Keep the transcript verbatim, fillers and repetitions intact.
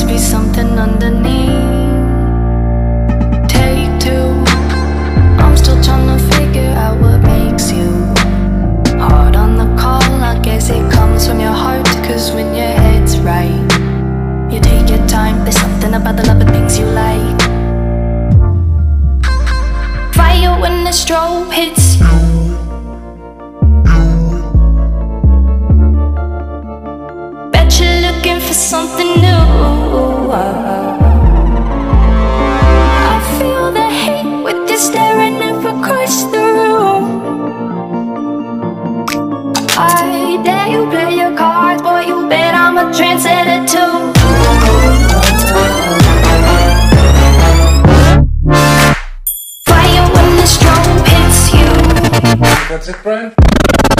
be something underneath. Take two. I'm still trying to figure out what makes you hard on the call. I guess it comes from your heart, cause when your head's right, you take your time. There's something about the love of things you like. Fire when the strobe hits you. Bet you're looking for something new. I feel the hate with you staring across the room. I dare you play your cards, boy, you bet I'm a trendsetter too. Fire when the strobe hits you. That's it, Brian?